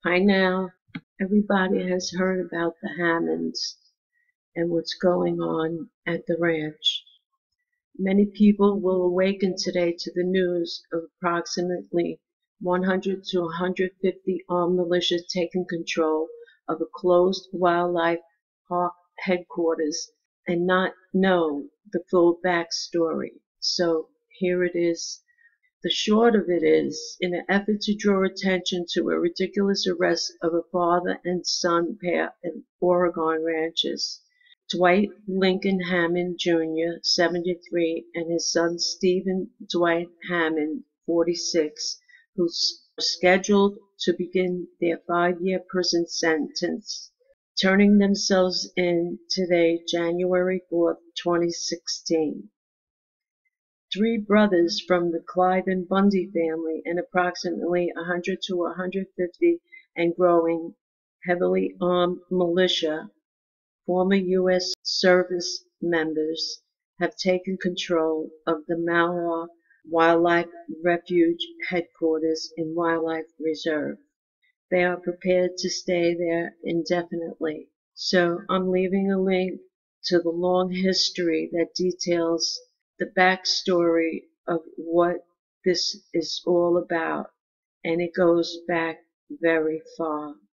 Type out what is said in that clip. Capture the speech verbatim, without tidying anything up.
By now, everybody has heard about the Hammonds and what's going on at the ranch. Many people will awaken today to the news of approximately one hundred to one hundred fifty armed militias taking control of a closed wildlife park headquarters and not know the full backstory. So here it is. The short of it is, in an effort to draw attention to a ridiculous arrest of a father and son pair at Oregon ranches, Dwight Lincoln Hammond Junior, seventy-three, and his son Stephen Dwight Hammond, forty-six, who are scheduled to begin their five-year prison sentence, turning themselves in today, January fourth, twenty sixteen. Three brothers from the Clive and Bundy family and approximately one hundred to one hundred fifty and growing heavily armed militia, former U S service members, have taken control of the Malheur Wildlife Refuge headquarters in Wildlife Reserve. They are prepared to stay there indefinitely. So I'm leaving a link to the long history that details the backstory of what this is all about, and it goes back very far.